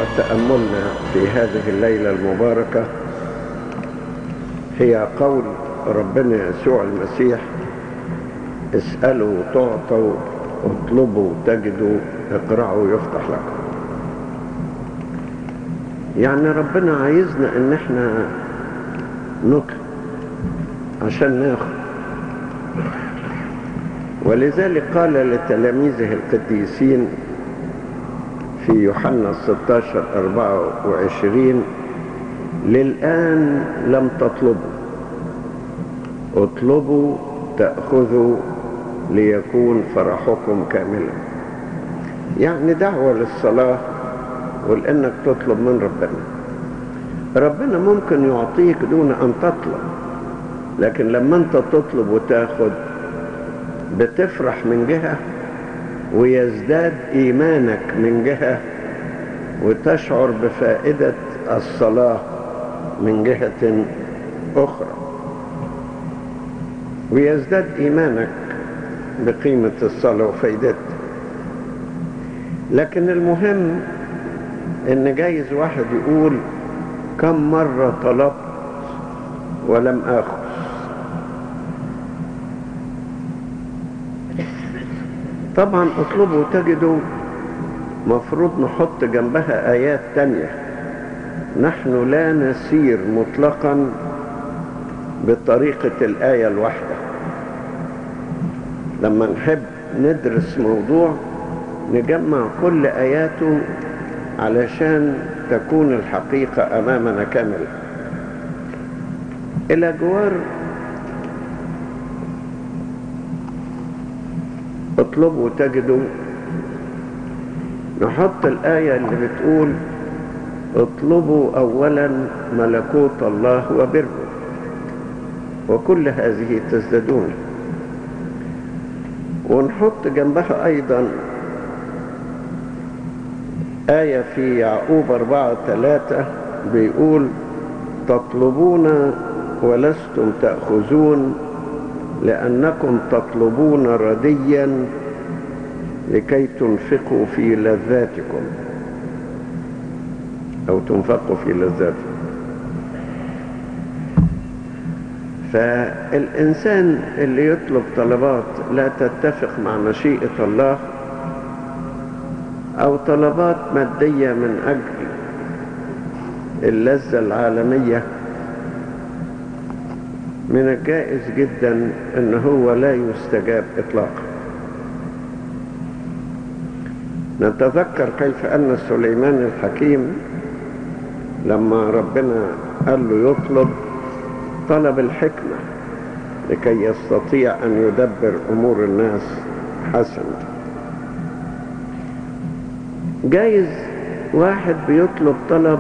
تأملنا في هذه الليلة المباركة هي قول ربنا يسوع المسيح: اسألوا تعطوا، اطلبوا تجدوا، اقرعوا يفتح لكم. يعني ربنا عايزنا ان احنا نطلب عشان ناخد، ولذلك قال لتلاميذه القديسين في يوحنا 16:24: للآن لم تطلبوا، اطلبوا تأخذوا ليكون فرحكم كاملا. يعني دعوة للصلاة ولأنك تطلب من ربنا. ربنا ممكن يعطيك دون أن تطلب، لكن لما أنت تطلب وتاخد بتفرح من جهة، ويزداد إيمانك من جهة، وتشعر بفائدة الصلاة من جهة أخرى، ويزداد إيمانك بقيمة الصلاة وفائدتها. لكن المهم إن جايز واحد يقول: كم مرة طلبت ولم آخذ. طبعا اطلبوا تجدوا مفروض نحط جنبها آيات تانية. نحن لا نسير مطلقا بطريقة الآية الواحدة. لما نحب ندرس موضوع نجمع كل آياته علشان تكون الحقيقة أمامنا كاملة. إلى جوار اطلبوا تجدوا نحط الآية اللي بتقول: اطلبوا أولا ملكوت الله وبره وكل هذه تزدادون. ونحط جنبها أيضا آية في يعقوب 4:3 بيقول: تطلبون ولستم تأخذون لأنكم تطلبون رديا لكي تنفقوا في لذاتكم، أو تنفقوا في لذاتكم. فالإنسان اللي يطلب طلبات لا تتفق مع مشيئة الله، أو طلبات مادية من أجل اللذة العالمية، من الجائز جدا أن هو لا يستجاب إطلاقا. نتذكر كيف أن سليمان الحكيم لما ربنا قال له يطلب، طلب الحكمة لكي يستطيع أن يدبر أمور الناس حسنا. جايز واحد بيطلب طلب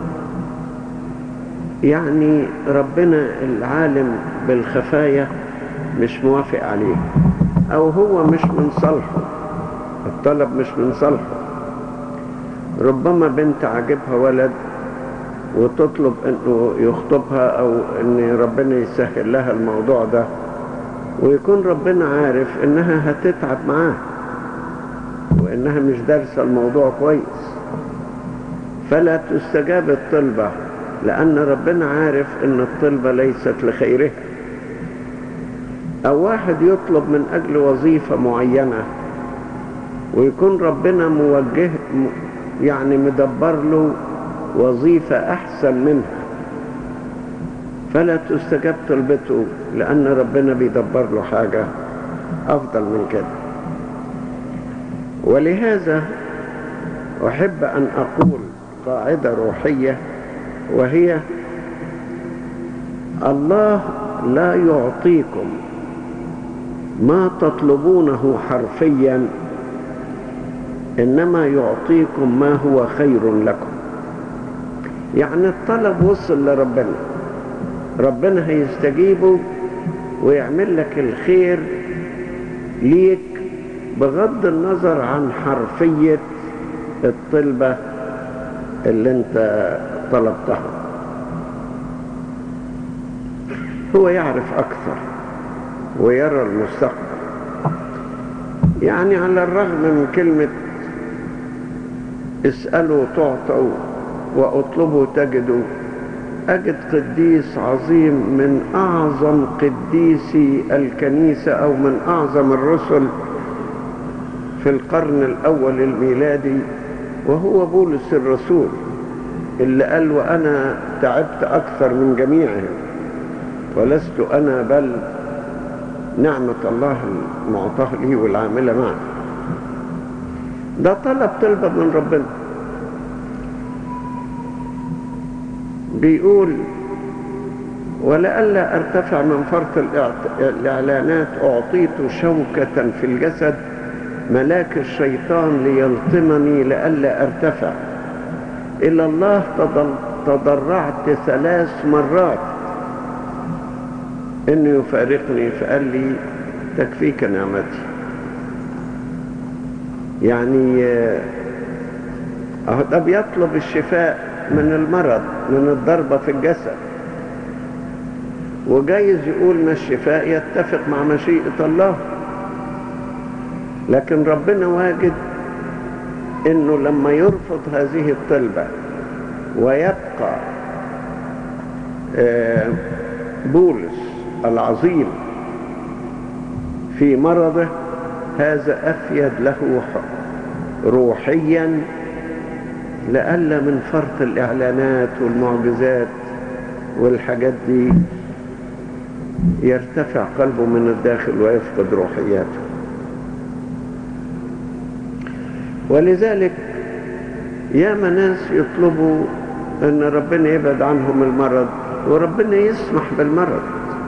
يعني ربنا العالم بالخفايا مش موافق عليه، أو هو مش من صالحه، الطلب مش من صالحه. ربما بنت عجبها ولد وتطلب انه يخطبها، او ان ربنا يسهل لها الموضوع ده، ويكون ربنا عارف انها هتتعب معاه وانها مش دارسة الموضوع كويس، فلا تستجاب الطلبة، لان ربنا عارف ان الطلبة ليست لخيرها. او واحد يطلب من اجل وظيفة معينة ويكون ربنا موجه، يعني مدبر له وظيفة أحسن منها، فلا تستجاب طلبته، لأن ربنا بيدبر له حاجة أفضل من كده. ولهذا أحب أن أقول قاعدة روحية، وهي: الله لا يعطيكم ما تطلبونه حرفيا، إنما يعطيكم ما هو خير لكم. يعني الطلب وصل لربنا، ربنا هيستجيبه ويعمل لك الخير ليك بغض النظر عن حرفية الطلبة اللي انت طلبتها. هو يعرف أكثر ويرى المستقبل. يعني على الرغم من كلمة اسألوا تعطوا واطلبوا تجدوا. أجد قديس عظيم من أعظم قديسي الكنيسة أو من أعظم الرسل في القرن الأول الميلادي، وهو بولس الرسول، اللي قال: وأنا تعبت أكثر من جميعهم ولست أنا بل نعمة الله المعطاة لي والعاملة معه. ده طلبة من ربنا. بيقول: ولئلا أرتفع من فرط الإعلانات أعطيت شوكة في الجسد ملاك الشيطان ليلطمني لئلا أرتفع. إلى الله تضرعت 3 مرات إنه يفارقني، فقال لي: تكفيك نعمتي. يعني ده بيطلب الشفاء من المرض، من الضربة في الجسد، وجايز يقول ما الشفاء يتفق مع مشيئة الله، لكن ربنا واجد انه لما يرفض هذه الطلبة ويبقى بولس العظيم في مرضه، هذا أفيد له روحيا، لألا من فرط الإعلانات والمعجزات والحاجات دي يرتفع قلبه من الداخل ويفقد روحياته. ولذلك ياما ناس يطلبوا أن ربنا يبعد عنهم المرض، وربنا يسمح بالمرض.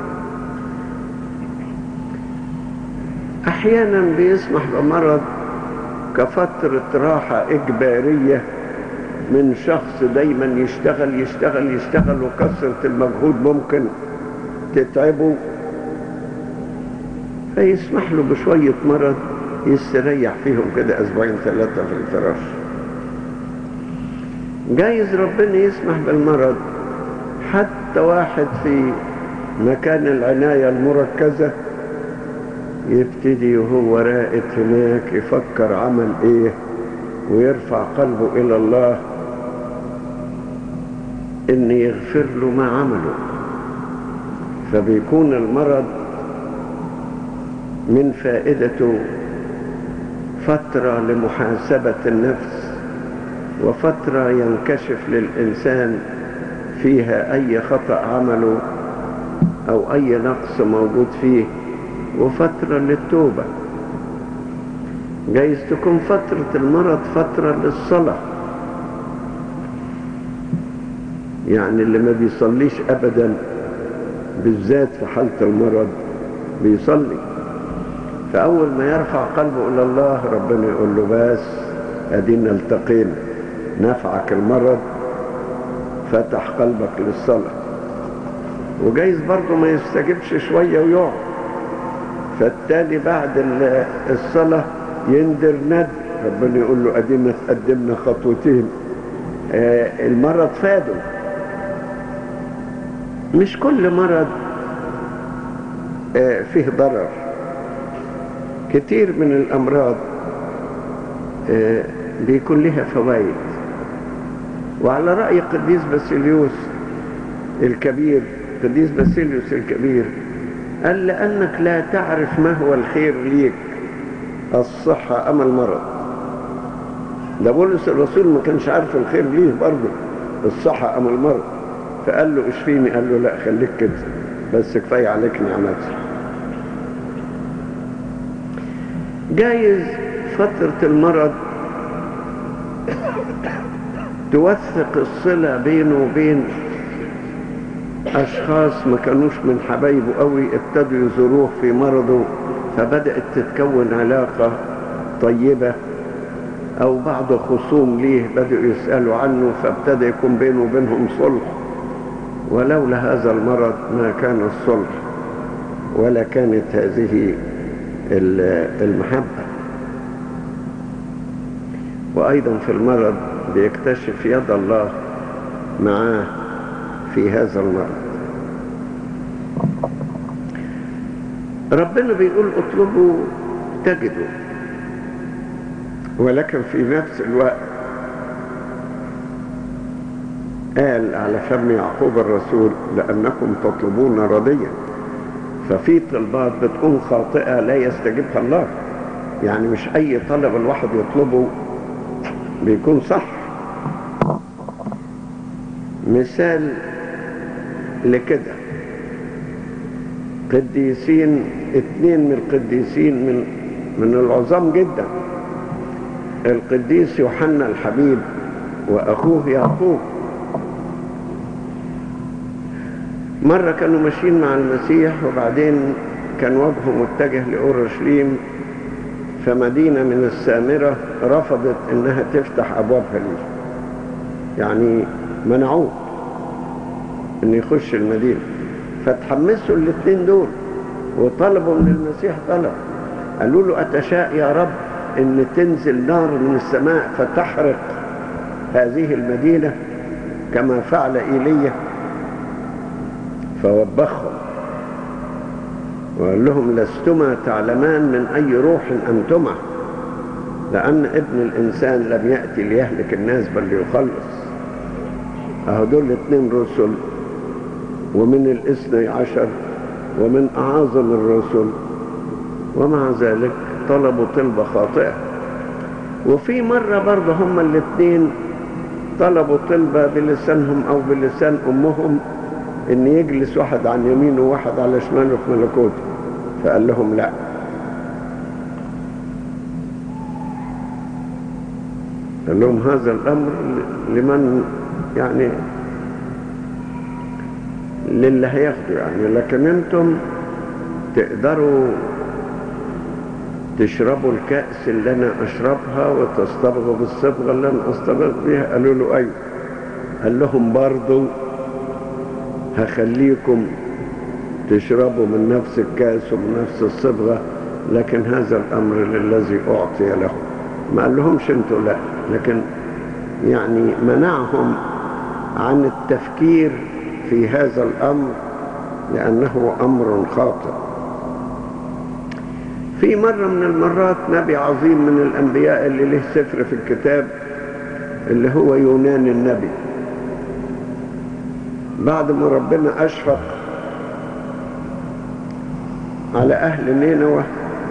أحيانا بيسمح بمرض كفترة راحة إجبارية من شخص دايما يشتغل يشتغل يشتغل، وكثرة المجهود ممكن تتعبه، فيسمح له بشوية مرض يستريح فيهم كده 2 3 في الفراش. جايز ربنا يسمح بالمرض حتى واحد في مكان العناية المركزة يبتدي وهو راقد هناك يفكر عمل ايه ويرفع قلبه الى الله ان يغفر له ما عمله، فبيكون المرض من فائدته فترة لمحاسبة النفس، وفترة ينكشف للإنسان فيها أي خطأ عمله أو أي نقص موجود فيه، وفترة للتوبة. جايز تكون فترة المرض فترة للصلاة، يعني اللي ما بيصليش أبدا بالذات في حالة المرض بيصلي، فأول ما يرفع قلبه إلى الله ربنا يقول له: بس أدينا التقينا، نفعك المرض، فتح قلبك للصلاة. وجايز برضه ما يستجبش شوية ويقع، فالتالي بعد الصلاة يندر ند، ربنا يقول له: أدينا تقدمنا خطوتين، المرض فاده. مش كل مرض فيه ضرر. كتير من الأمراض بيكون لها فوائد. وعلى رأي قديس باسيليوس الكبير، قديس باسيليوس الكبير قال: لأنك لا تعرف ما هو الخير ليك، الصحة أم المرض. ده بولس الرسول ما كانش عارف الخير ليه برضه، الصحة أم المرض، فقال له: اشفيني. قال له: لا، خليك كده بس، كفاية عليك نعمتي. جايز فترة المرض توثق الصلة بينه وبين أشخاص ما كانوش من حبايبه قوي، ابتدوا يزوروه في مرضه، فبدأت تتكون علاقة طيبة، أو بعض خصوم ليه بدأوا يسألوا عنه، فابتدى يكون بينه وبينهم صلح. ولولا هذا المرض ما كان الصلح ولا كانت هذه المحبة. وأيضا في المرض بيكتشف يد الله معاه في هذا المرض. ربنا بيقول: اطلبوا تجدوا، ولكن في نفس الوقت قال على فم يعقوب الرسول لأنكم تطلبون رديا. ففي طلبات بتكون خاطئة لا يستجيبها الله، يعني مش أي طلب الواحد يطلبه بيكون صح. مثال لكده قديسين، 2 من القديسين من العظام جدا، القديس يوحنا الحبيب وأخوه يعقوب. مرة كانوا ماشيين مع المسيح، وبعدين كان وجهه متجه لأورشليم، فمدينة من السامرة رفضت إنها تفتح أبوابها ليه، يعني منعوه إن يخش المدينة. فتحمسوا الاثنين دول وطلبوا من المسيح طلب، قالوا له أتشاء يا رب إن تنزل نار من السماء فتحرق هذه المدينة كما فعل إيليا؟ فوبخهم وقال لهم لستما تعلمان من أي روح أنتما، لأن ابن الإنسان لم يأتي ليهلك الناس بل ليخلص. أهو دول 2 رسل، ومن 12 ومن أعظم الرسل، ومع ذلك طلبوا طلبة خاطئة. وفي مرة برضه هما الاثنين طلبوا طلبة بلسانهم أو بلسان أمهم إن يجلس واحد عن يمينه وواحد على شماله في ملكوته، فقال لهم لا. قال لهم هذا الأمر لمن يعني للي هياخده يعني، لكن انتم تقدروا تشربوا الكأس اللي انا اشربها وتصطبغوا بالصبغة اللي انا اصطبغ بيها. قالوا له ايوه. قال لهم برضو هخليكم تشربوا من نفس الكأس ومن نفس الصبغة، لكن هذا الامر للذي اعطي له. ما قال لهمش انتوا لا، لكن يعني منعهم عن التفكير في هذا الأمر لأنه أمر خاطئ. في مرة من المرات نبي عظيم من الأنبياء اللي له سفر في الكتاب اللي هو يونان النبي، بعد ما ربنا أشفق على أهل نينوى،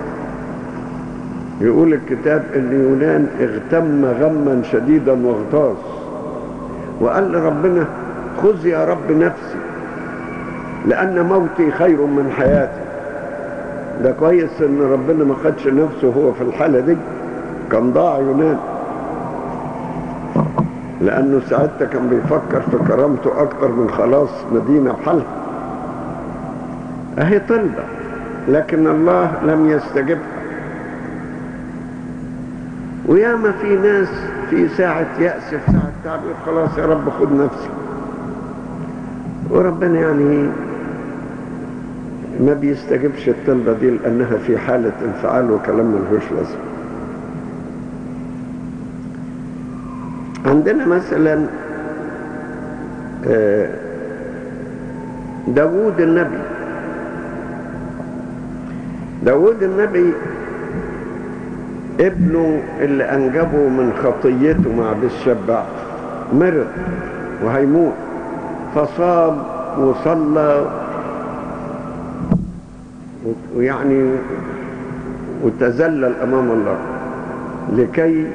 يقول الكتاب إن يونان اغتم غما شديدا واغتاظ، وقال لربنا خذ يا رب نفسي لأن موتي خير من حياتي. ده كويس إن ربنا ما خدش نفسه وهو في الحالة دي، كان ضاع يونان، لأنه ساعتها كان بيفكر في كرامته أكتر من خلاص مدينة بحالها. أهي طلبة لكن الله لم يستجبها. وياما في ناس في ساعة يأس، في ساعة تعب، خلاص يا رب خد نفسي، وربنا يعني ما بيستجبش الطلبة دي لأنها في حالة انفعال وكلام ملهوش لازمة. عندنا مثلا داود النبي. داود النبي ابنه اللي أنجبه من خطيته مع بالشبع مرض وهيموت، فصاب وصلى ويعني وتذلل أمام الله لكي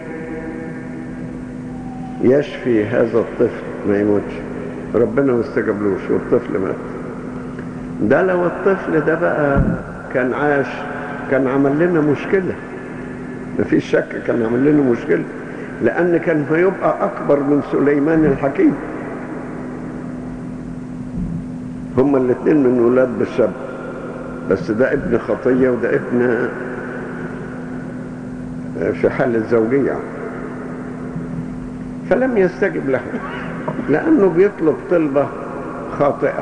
يشفي هذا الطفل ما يموتش. ربنا ما استجابلوش والطفل مات. ده لو الطفل ده بقى كان عاش كان عمل لنا مشكلة، مفيش شك كان عمل لنا مشكلة، لأن كان هيبقى أكبر من سليمان الحكيم. هما الاثنين من ولاد بالشب، بس ده ابن خطية وده ابن في حالة زوجية، فلم يستجب له لأنه بيطلب طلبة خاطئة.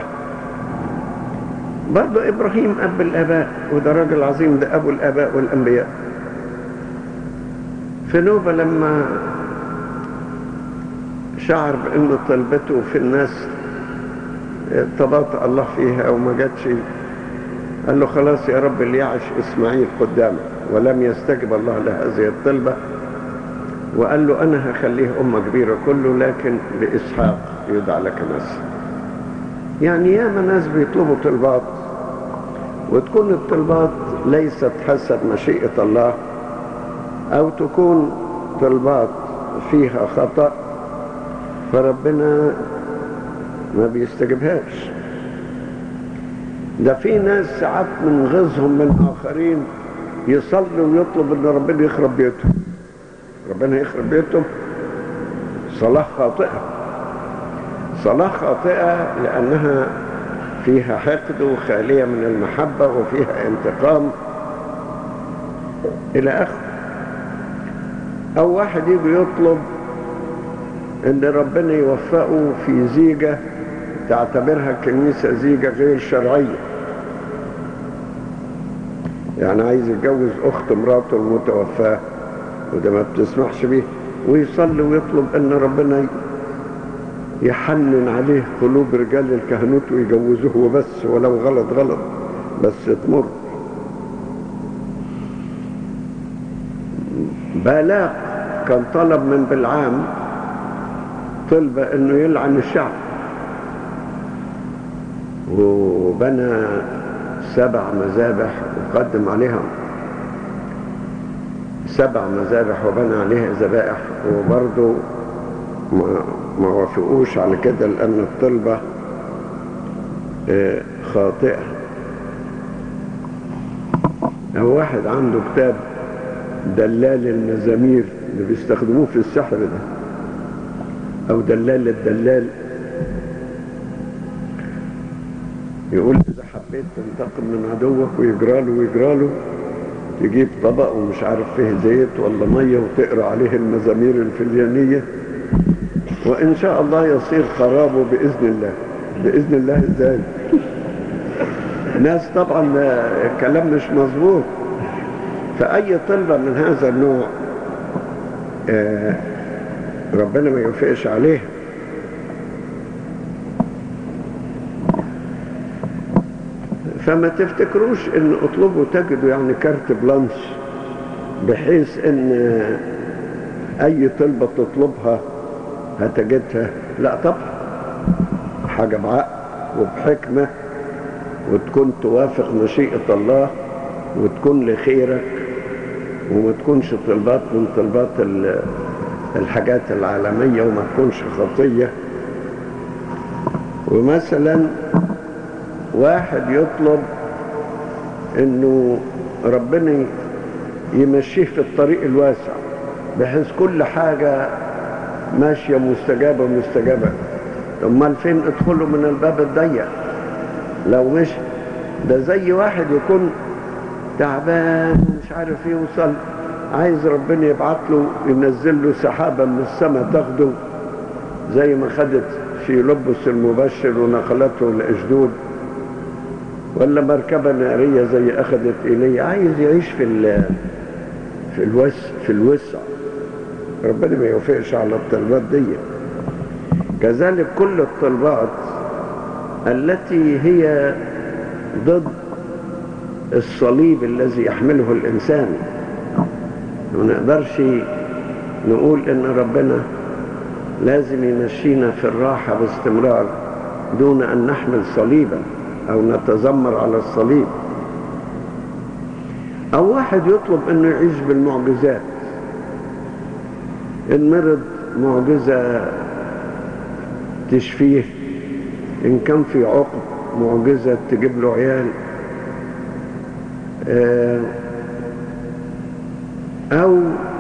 برضو إبراهيم أب الآباء، وده راجل عظيم، ده أبو الآباء والأنبياء. في نوبة لما شعر بأن طلبته في الناس تباطأ الله فيها وما جاتش، قال له خلاص يا رب اللي يعش إسماعيل قدامك، ولم يستجب الله لهذه الطلبة، وقال له أنا هخليه أمة كبيرة كله لكن بإسحاق. يدعى لك مسجد. يعني ياما ناس بيطلبوا طلبات وتكون الطلبات ليست حسب مشيئة الله، أو تكون طلبات فيها خطأ فربنا ما بيستجبهاش. ده في ناس ساعات من غيظهم من آخرين يصلوا ويطلب ان ربنا يخرب بيتهم. ربنا يخرب بيتهم؟ صلاة خاطئة. صلاة خاطئة لأنها فيها حقد وخالية من المحبة وفيها انتقام إلى آخره. أو واحد يجي يطلب ان ربنا يوفقه في زيجة تعتبرها الكنيسة زيجة غير شرعية، يعني عايز يتجوز اخت مراته المتوفاة وده ما بتسمحش بيه، ويصلي ويطلب ان ربنا يحنن عليه قلوب رجال الكهنوت ويجوزوه وبس، ولو غلط غلط بس تمر. بالاق كان طلب من بلعام طلب انه يلعن الشعب، وبنى 7 مذابح وقدم عليها 7 مذابح وبنى عليها ذبائح، وبرضه ما وافقوش على كده لأن الطلبة خاطئة. هو واحد عنده كتاب دلال المزامير اللي بيستخدموه في السحر ده، أو دلال الدلال، يقول إذا حبيت تنتقم من عدوك ويجراله تجيب طبق ومش عارف فيه زيت ولا مية وتقرأ عليه المزامير الفليانية وإن شاء الله يصير خرابه بإذن الله. بإذن الله إزاي؟ ناس طبعا الكلام مش مظبوط. فأي طلبة من هذا النوع ربنا ما يوفقش عليها. فما تفتكروش ان اطلبوا تجدوا يعني كارت بلانش بحيث ان اي طلبة تطلبها هتجدها. لا طبعا، حاجة بعقل وبحكمة وتكون توافق مشيئة الله وتكون لخيرك وما تكونش طلبات من طلبات الحاجات العالمية وما تكونش خطية. ومثلا واحد يطلب انه ربنا يمشيه في الطريق الواسع بحيث كل حاجة ماشية مستجابة. امال فين ادخلوا من الباب الضيق لو مش ده؟ زي واحد يكون تعبان مش عارف يوصل، عايز ربنا يبعت له ينزل له سحابة من السماء تاخده زي ما خدت في لبس المبشر ونقلته لأشدود، ولا مركبة نارية زي أخذت إليه. عايز يعيش في الوسع. ربنا ما يوفقش على الطلبات دي. كذلك كل الطلبات التي هي ضد الصليب الذي يحمله الإنسان، ما نقدرش نقول إن ربنا لازم يمشينا في الراحة باستمرار دون أن نحمل صليبا أو نتذمر على الصليب. أو واحد يطلب أنه يعيش بالمعجزات، إن مرض معجزة تشفيه، إن كان في عقد معجزة تجيب له عيال، أو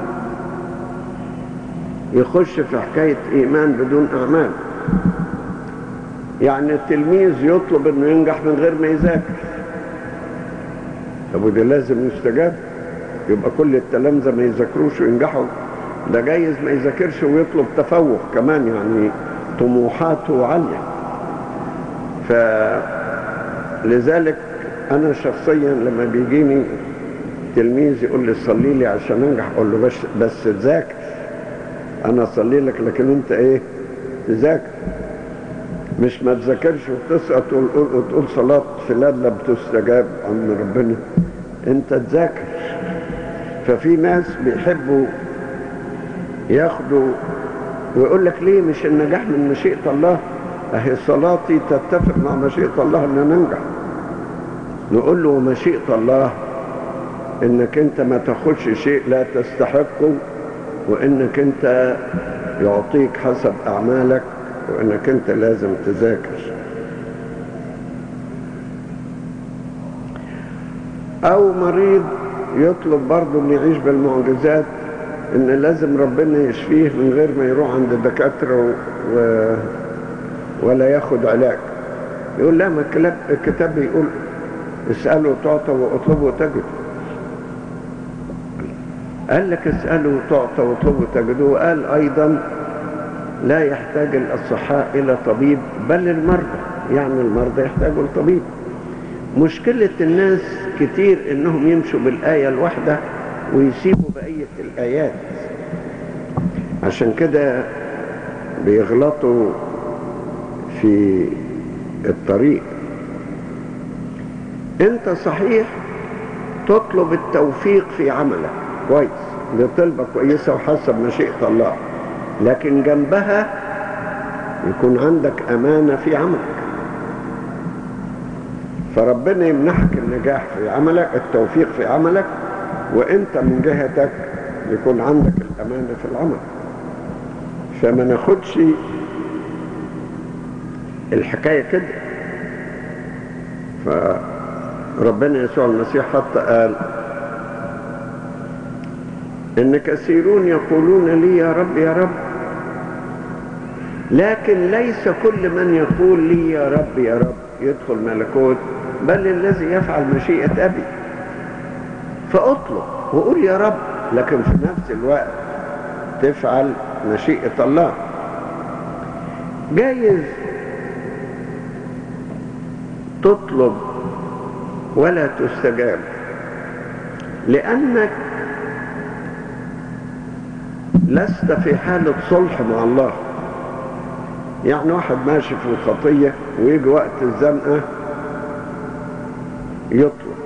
يخش في حكاية إيمان بدون أعمال. يعني التلميذ يطلب انه ينجح من غير ما يذاكر، طب وده لازم يستجاب؟ يبقى كل التلامذة ما يذاكروش وينجحوا؟ ده جايز ما يذاكرش ويطلب تفوق كمان، يعني طموحاته عالية. فلذلك انا شخصيا لما بيجيني تلميذ يقول لي صلي لي عشان انجح، اقول له بس تذاكر. انا اصلي لك لكن انت ايه؟ تذاكر، مش ما تذاكرش وتسقط وتقول صلاة فلان لم تستجاب عن ربنا. انت تذاكر. ففي ناس بيحبوا ياخدوا ويقول لك ليه مش النجاح من مشيئة الله؟ اهي صلاتي تتفق مع مشيئة الله ان ننجح. نقول له مشيئة الله انك انت ما تاخدش شيء لا تستحقه، وانك انت يعطيك حسب اعمالك، وانك انت لازم تذاكر. او مريض يطلب برضه ان يعيش بالمعجزات، ان لازم ربنا يشفيه من غير ما يروح عند الدكاترة ولا ياخد علاج. يقول لا، ما الكتاب بيقول اسألوا تعطى واطلبوا تجدوا. قال لك اسألوا تعطى واطلبوا تجدوا، وقال ايضا لا يحتاج الاصحاء الى طبيب بل المرضى، يعني المرضى يحتاجوا لطبيب. مشكلة الناس كتير انهم يمشوا بالآية الواحدة ويسيبوا بقية الآيات، عشان كده بيغلطوا في الطريق. انت صحيح تطلب التوفيق في عملك كويس، دي طلبة كويسة وحسب مشيئة الله، لكن جنبها يكون عندك أمانة في عملك. فربنا يمنحك النجاح في عملك، التوفيق في عملك، وانت من جهتك يكون عندك الأمانة في العمل. فما ناخدش الحكاية كده. فربنا يسوع المسيح حتى قال إن كثيرون يقولون لي يا رب يا رب، لكن ليس كل من يقول لي يا رب يا رب يدخل ملكوت، بل الذي يفعل مشيئة أبي. فأطلب وقول يا رب، لكن في نفس الوقت تفعل مشيئة الله. جايز تطلب ولا تستجاب لأنك لست في حالة صلح مع الله. يعني واحد ماشي في الخطية ويجي وقت الزنقة يطلب.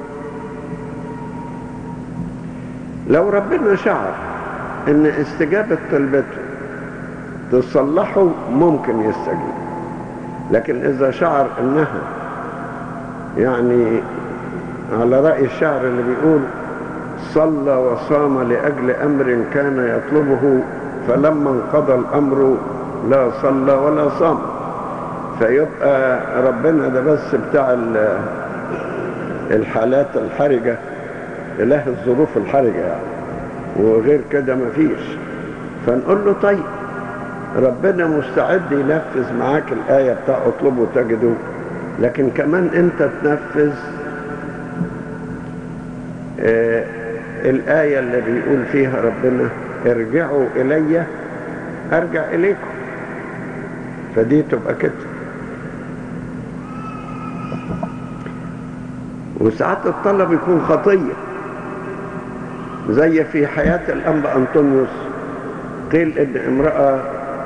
لو ربنا شعر ان استجابة طلبته تصلحه ممكن يستجيب، لكن اذا شعر انها يعني على رأي الشعر اللي بيقول صلى وصام لأجل أمر كان يطلبه فلما انقضى الأمر لا صلى ولا صام، فيبقى ربنا ده بس بتاع الحالات الحرجة، إله الظروف الحرجة يعني، وغير كده مفيش. فنقول له طيب ربنا مستعد ينفذ معاك الآية بتاع اطلبوا تجدوا، لكن كمان انت تنفذ الآية اللي بيقول فيها ربنا ارجعوا إلي أرجع إليكم. فدي تبقى كده. وساعات الطلب يكون خطية، زي في حياة الأنبا أنطونيوس، قيل إن امرأة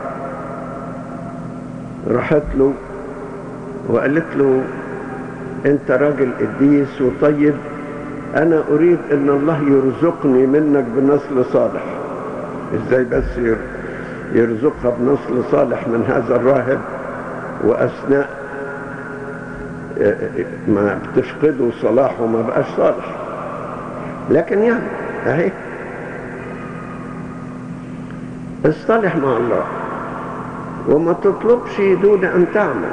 راحت له وقالت له أنت راجل قديس وطيب، أنا أريد أن الله يرزقني منك بنسل صالح. إزاي بس يرزقها بنسل صالح من هذا الراهب وأثناء ما بتفقده صلاحه ما بقاش صالح؟ لكن يعني أهي اصطلح مع الله وما تطلبش دون أن تعمل.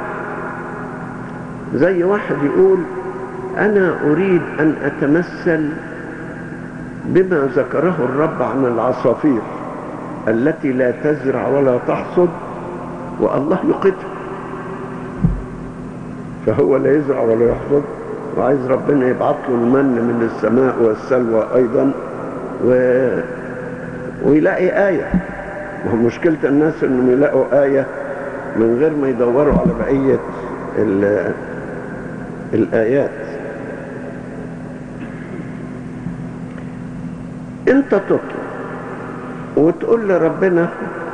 زي واحد يقول أنا أريد أن أتمثل بما ذكره الرب عن العصافير التي لا تزرع ولا تحصد والله يقيتها. فهو لا يزرع ولا يحصد وعايز ربنا يبعث له المن من السماء والسلوى أيضا ويلاقي آية. وهو مشكلة الناس أنهم يلاقوا آية من غير ما يدوروا على بقية الآيات. انت تطلب وتقول لربنا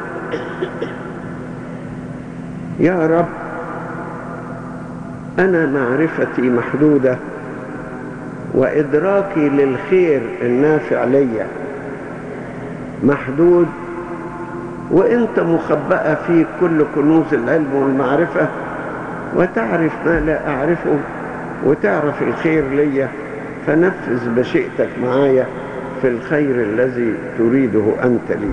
يا رب انا معرفتي محدودة وادراكي للخير النافع لي محدود، وانت مخبأة في كل كنوز العلم والمعرفة، وتعرف ما لا أعرفه، وتعرف الخير ليا، فنفذ مشيئتك معايا في الخير الذي تريده أنت لي.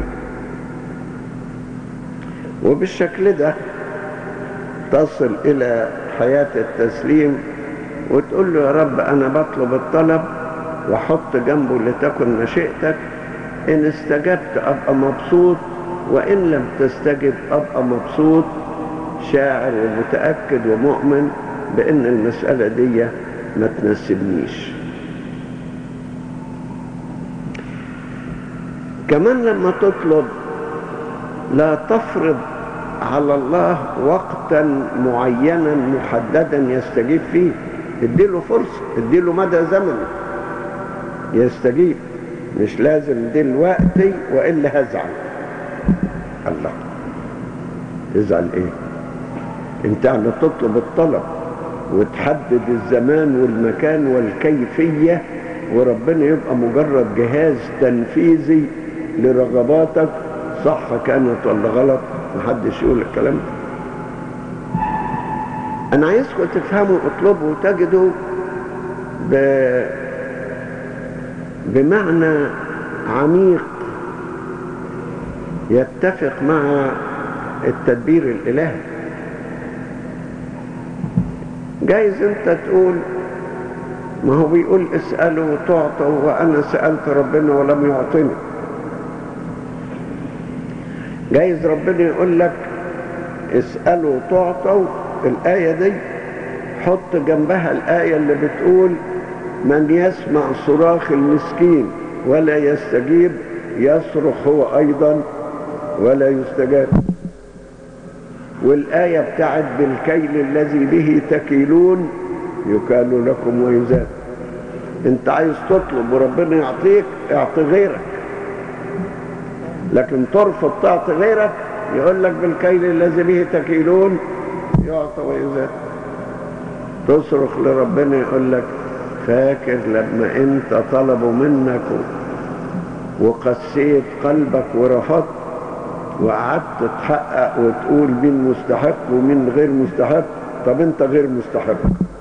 وبالشكل ده تصل إلى حياة التسليم، وتقول له يا رب أنا بطلب الطلب، وحط جنبه لتكن مشيئتك. إن استجبت أبقى مبسوط، وإن لم تستجب أبقى مبسوط، شاعر ومتأكد ومؤمن بأن المسألة دي ما تناسبنيش. كمان لما تطلب لا تفرض على الله وقتا معينا محددا يستجيب فيه. اديله فرصة، اديله مدى زمني يستجيب، مش لازم دلوقتي وإلا هزعل. الله، تزعل ايه؟ انت يعني تطلب الطلب وتحدد الزمان والمكان والكيفية، وربنا يبقى مجرد جهاز تنفيذي لرغباتك، صح كانت ولا غلط، محدش يقول الكلام ده. انا عايزكم تفهموا اطلبوا وتجدوا بمعنى عميق يتفق مع التدبير الالهي. جايز انت تقول ما هو بيقول اسألوا وتعطوا، وانا سألت ربنا ولم يعطني. جايز ربنا يقول لك اسألوا وتعطوا، الآية دي حط جنبها الآية اللي بتقول من يسمع صراخ المسكين ولا يستجيب يصرخ هو أيضا ولا يستجاب. والآية بتاعت بالكيل الذي به تكيلون يكال لكم ويزاد. انت عايز تطلب وربنا يعطيك، اعطي غيرك. لكن ترفض تعطي غيرك، يقول لك بالكيل الذي به تكيلون يعطى ويزاد. تصرخ لربنا يقول لك فاكر لما انت طلبوا منك وقسيت قلبك ورفضت، وقعدت تحقق وتقول مين مستحق ومين غير مستحق؟ طب انت غير مستحق،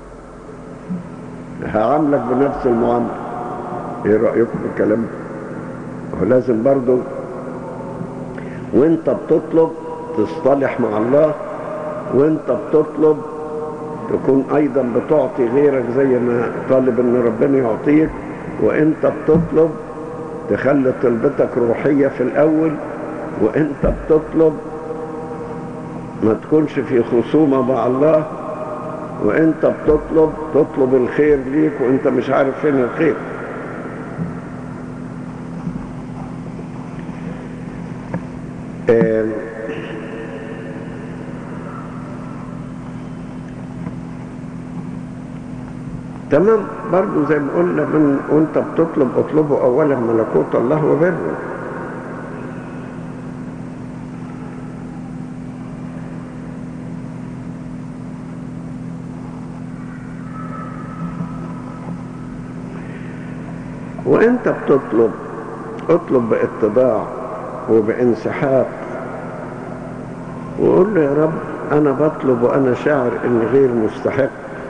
هعاملك بنفس المعاملة. ايه رأيكم في الكلام ده؟ ولازم برضو وانت بتطلب تصطلح مع الله، وانت بتطلب تكون ايضا بتعطي غيرك زي ما طالب ان ربنا يعطيك. وانت بتطلب تخلي طلبتك روحية في الاول، وانت بتطلب ما تكونش في خصومة مع الله، وانت بتطلب تطلب الخير ليك وانت مش عارف فين الخير. تمام. برضو زي ما قلنا وانت بتطلب اطلبوا اولا ملكوت الله وبره. وانت بتطلب اطلب باتضاع وبانسحاق، وقول له يا رب انا بطلب وانا شاعر اني غير مستحق.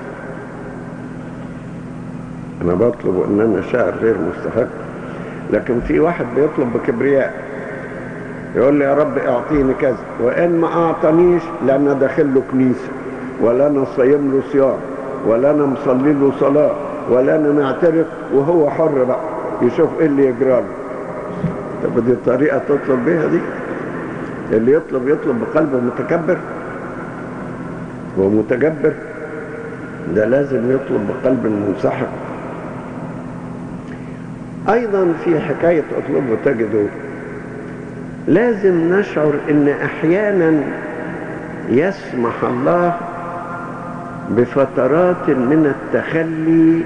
انا بطلب ان انا شاعر غير مستحق. لكن في واحد بيطلب بكبرياء، يقول لي يا رب اعطيني كذا، وان ما اعطانيش لا انا داخل له كنيسه، ولا انا صايم له صيام، ولا انا مصلي له صلاه، ولا انا معترف، وهو حر بقى يشوف ايه اللي يجرى له. طب دي طريقه تطلب بيها دي؟ اللي يطلب بقلب متكبر. هو متجبر ده لازم يطلب بقلب منسحق. ايضا في حكايه اطلبوا تجدوا، لازم نشعر ان احيانا يسمح الله بفترات من التخلي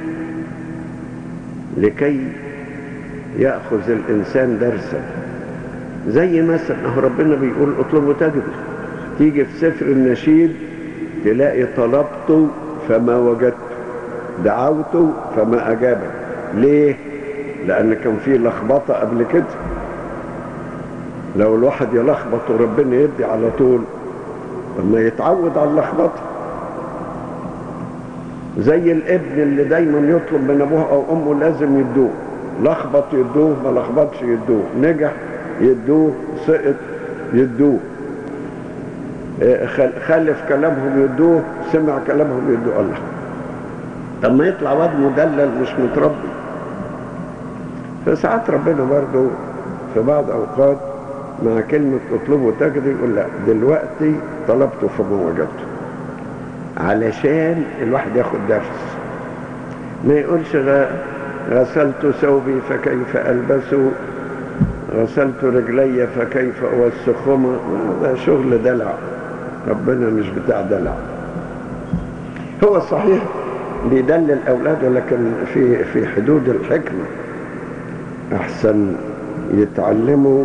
لكي يأخذ الإنسان درسا. زي مثلا ربنا بيقول اطلبوا تجدوا، تيجي في سفر النشيد تلاقي طلبت فما وجدت، دعوت فما أجابت. ليه؟ لأن كان في لخبطة قبل كده. لو الواحد يلخبط وربنا يدي على طول، طب ما يتعود على اللخبطه. زي الابن اللي دايما يطلب من ابوه او امه لازم يدوه، لخبط يدوه، ما لخبطش يدوه، نجح يدوه، سقط يدوه، خالف كلامهم يدوه، سمع كلامهم يدوه. الله، طب ما يطلع واد مدلل مش متربي. فساعات ربنا برضه في بعض اوقات مع كلمة اطلبوا تجدوا يقول لا دلوقتي طلبته فما وجدته، علشان الواحد ياخد نفس، ما يقولش غسلت ثوبي فكيف ألبسه، غسلت رجلي فكيف أوسخهما. ده شغل دلع، ربنا مش بتاع دلع. هو صحيح بيدلل أولاده لكن في حدود الحكمة، أحسن يتعلموا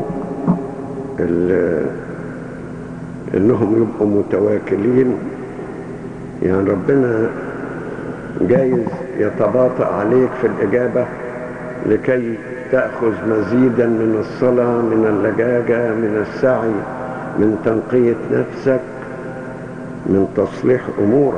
إنهم يبقوا متواكلين. يعني ربنا جايز يتباطأ عليك في الإجابة لكي تأخذ مزيدا من الصلاة، من اللجاجة، من السعي، من تنقية نفسك، من تصليح أمورك.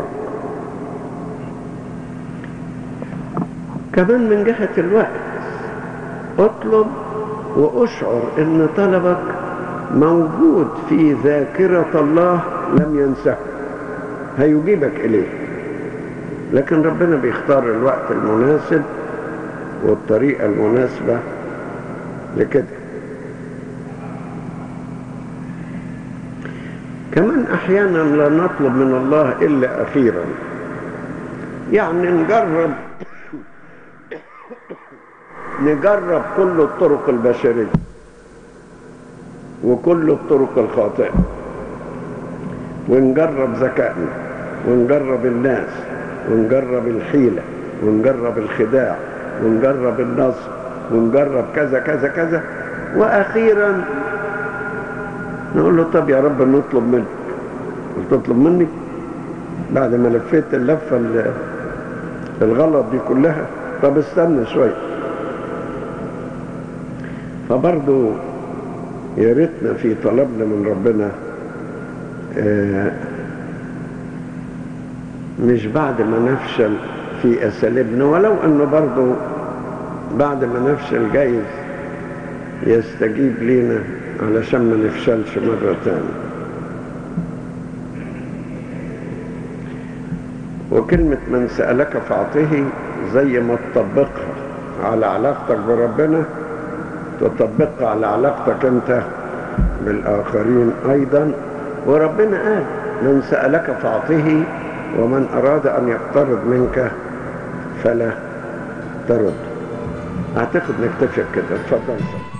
كمان من جهة الوقت اطلب واشعر ان طلبك موجود في ذاكرة الله لم ينسه، هيجيبك إليه. لكن ربنا بيختار الوقت المناسب والطريقة المناسبة لكده. كمان أحيانا لا نطلب من الله إلا أخيرا، يعني نجرب كل الطرق البشرية وكل الطرق الخاطئة، ونجرب ذكائنا، ونجرب الناس، ونجرب الحيلة، ونجرب الخداع، ونجرب النصب، ونجرب كذا كذا كذا، وأخيرا نقول له طب يا رب نطلب منك. تطلب مني بعد ما لفيت اللفة الغلط دي كلها؟ طب استنى شوية. فبرضو يا ريتنا في طلبنا من ربنا مش بعد ما نفشل في أساليبنا، ولو أنه برضو بعد ما نفشل جايز يستجيب لينا علشان ما نفشلش مرة تانية. وكلمة من سألك فأعطيه زي ما تطبقها على علاقتك بربنا تطبقها على علاقتك انت بالآخرين أيضا. وربنا قال من سألك فأعطيه ومن أراد أن يقترض منك فلا ترد. أعتقد نكتفي كده. اتفضل.